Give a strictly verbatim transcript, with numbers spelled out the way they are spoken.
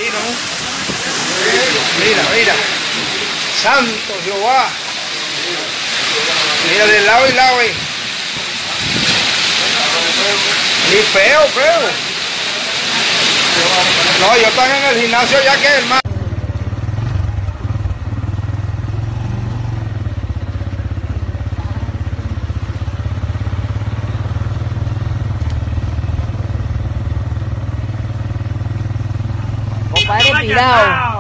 ¿no? Mira, mira. Santo Jehová. Mira de lado y lado ahí. Y feo, feo. No, yo están en el gimnasio ya que el más. Compadre pirado.